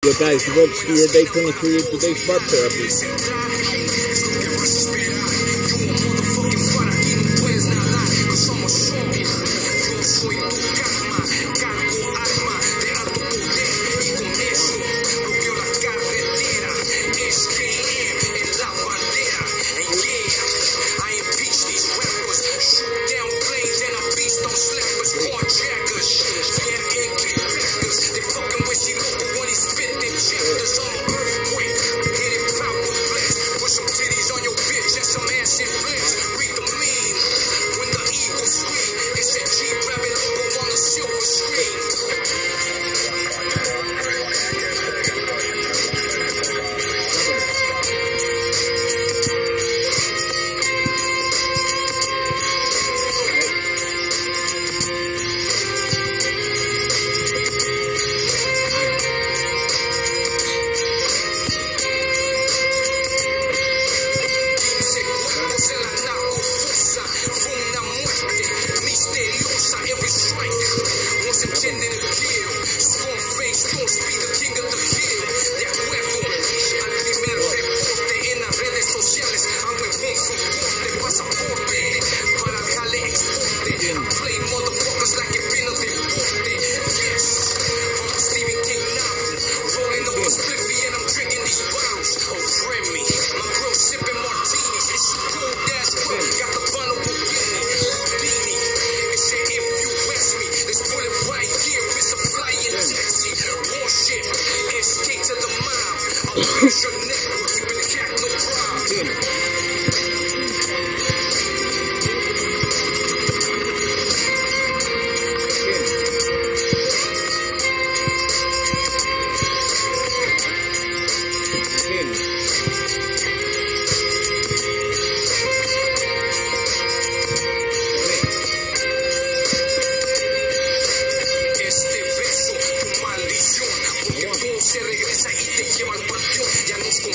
Yo guys, devotes to your day 23 of today's barb therapy. Se regresa y te lleva al panteón, ya nos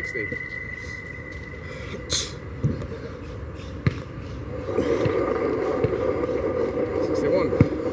60. 61.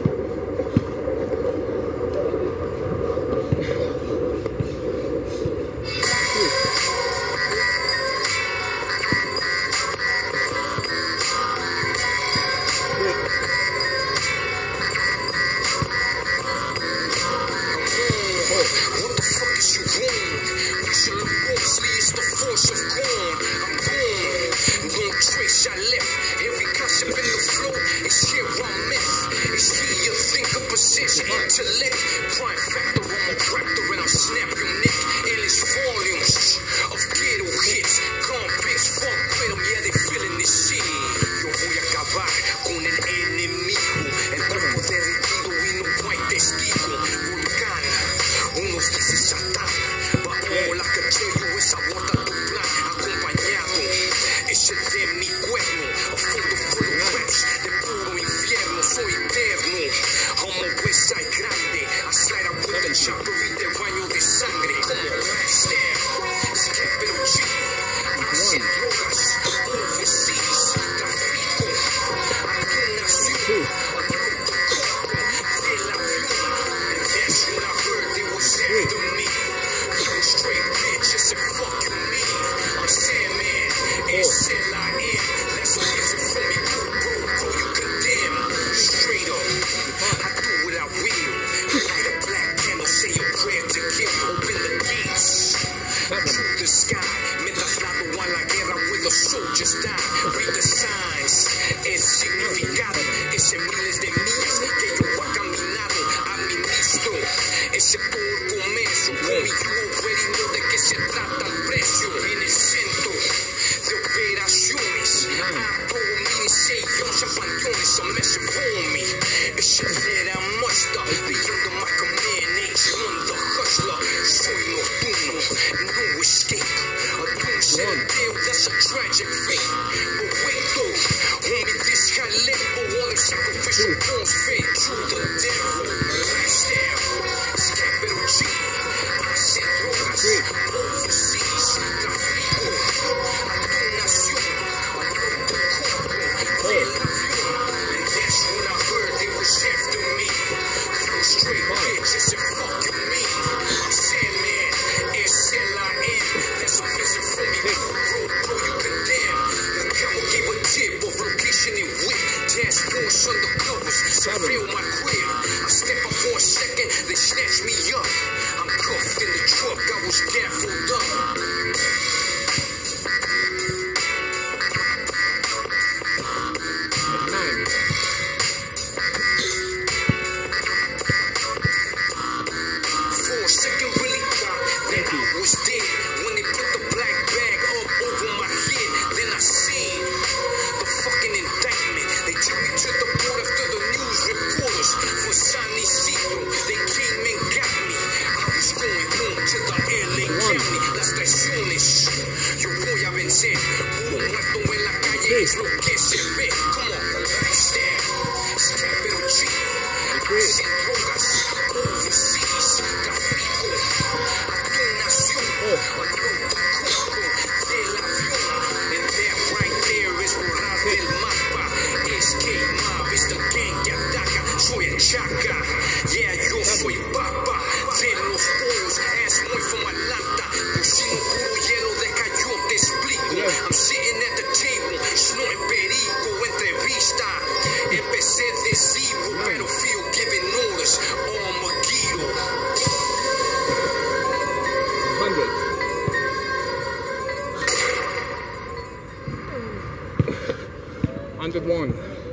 101.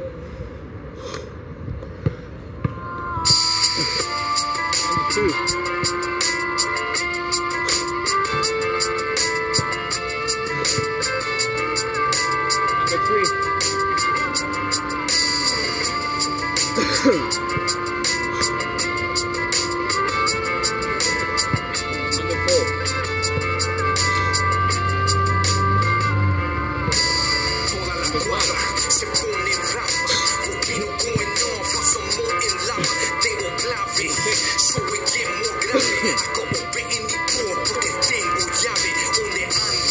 102. Como ven y por porque tengo llave donde ando.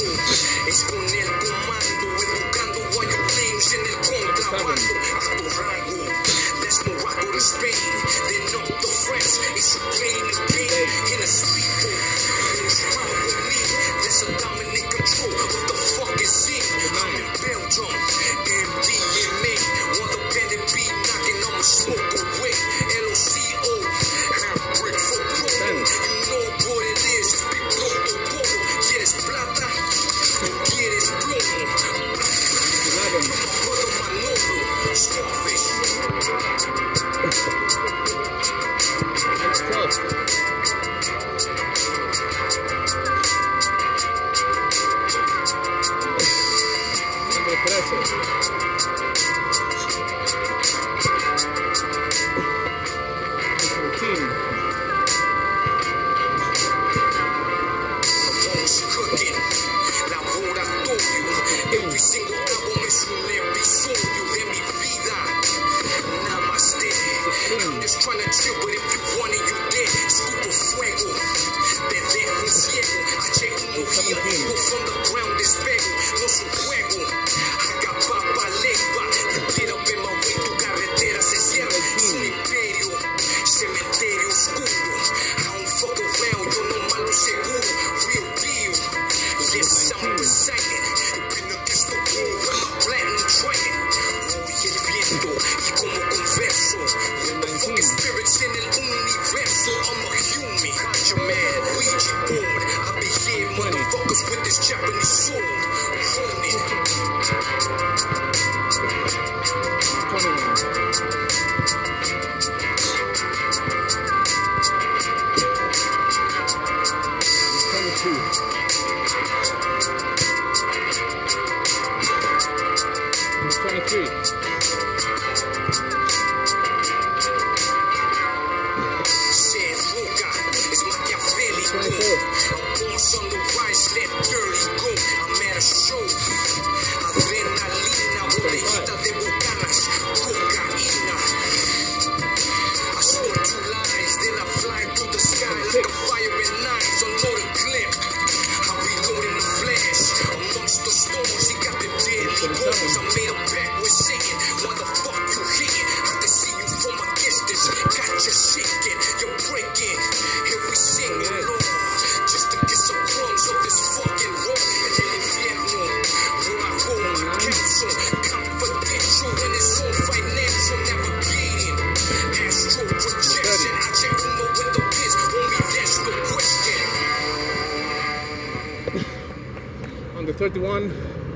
trying to chill, but if you want it, you dead. Escupo fuego. Te dejo ciego. Ayer uno vivo from the ground despego. No es un juego. Haga papa legua. You get up in my way, tu carretera se cierra. Es un imperio. Cementerio oscuro. I don't fuck around, yo no malo seguro. Real deal. Yes, I'm presiding. Been against the wall with my platinum train. Voy el viento y como converso. The fucking spirits en el universo. I'm a human. Gotcha man, Ouija board. I be here, motherfuckers with this Japanese sword. Running. 23. Said Roca is Machiavellico. I'm born on the rise, let dirty go. I'm at a show. Adrenalina, botellita de bucanas, cocaína. I swore 2 lines, then I fly through the sky like a fire at night. Unload a clip. I reload in the flash. Amongst the storms, he got the deadly goals. I made a pact with Satan. Why the fuck you hitting? I can see you from a distance. Got you shaking, you're breaking. Here we sing along, just to get some crumbs of this fucking road. En el infierno, where I hold my counsel. Confidential and it's all financial. Navigating, astral projection. I check uno with the biz, only that's the question. On the 31.